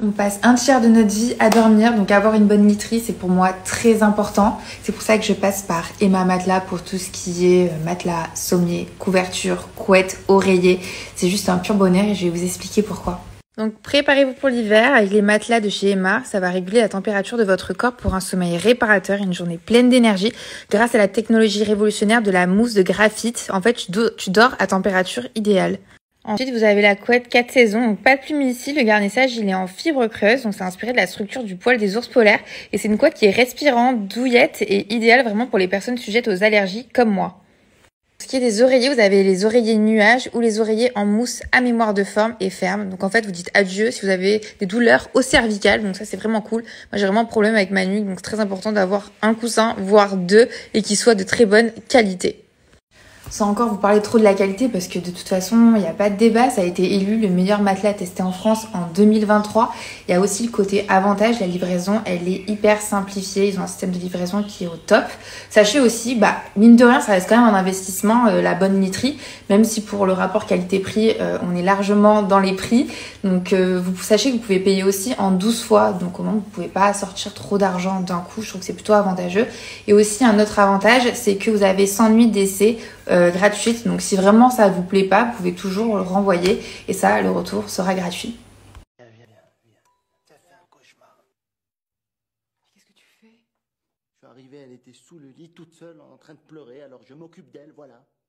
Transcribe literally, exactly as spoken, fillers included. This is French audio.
On passe un tiers de notre vie à dormir, donc avoir une bonne literie, c'est pour moi très important. C'est pour ça que je passe par Emma Matelas pour tout ce qui est matelas, sommier, couverture, couette, oreiller. C'est juste un pur bonheur et je vais vous expliquer pourquoi. Donc préparez-vous pour l'hiver avec les matelas de chez Emma. Ça va réguler la température de votre corps pour un sommeil réparateur et une journée pleine d'énergie grâce à la technologie révolutionnaire de la mousse de graphite. En fait, tu, do- tu dors à température idéale. Ensuite, vous avez la couette quatre saisons, donc pas de plume ici. Le garnissage, il est en fibre creuse, donc c'est inspiré de la structure du poil des ours polaires. Et c'est une couette qui est respirante, douillette et idéale vraiment pour les personnes sujettes aux allergies comme moi. Pour ce qui est des oreillers, vous avez les oreillers nuages ou les oreillers en mousse à mémoire de forme et ferme. Donc en fait, vous dites adieu si vous avez des douleurs au cervical. Donc ça, c'est vraiment cool. Moi, j'ai vraiment un problème avec ma nuque, donc c'est très important d'avoir un coussin, voire deux, et qui soit de très bonne qualité. Sans encore vous parler trop de la qualité, parce que de toute façon, il n'y a pas de débat, ça a été élu le meilleur matelas testé en France en deux mille vingt-trois. Il y a aussi le côté avantage, la livraison, elle est hyper simplifiée, ils ont un système de livraison qui est au top. Sachez aussi, bah, mine de rien, ça reste quand même un investissement, euh, la bonne literie, même si pour le rapport qualité-prix, euh, on est largement dans les prix. Donc euh, vous sachez que vous pouvez payer aussi en douze fois, donc au moins vous ne pouvez pas sortir trop d'argent d'un coup, je trouve que c'est plutôt avantageux. Et aussi un autre avantage, c'est que vous avez cent nuits d'essai Euh, gratuite, donc si vraiment ça vous plaît pas, vous pouvez toujours le renvoyer et ça, le retour sera gratuit. Viens, viens, viens, viens. Ça fait un cauchemar. Qu'est-ce que tu fais? Je suis arrivé, elle était sous le lit toute seule en train de pleurer, alors je m'occupe d'elle, voilà.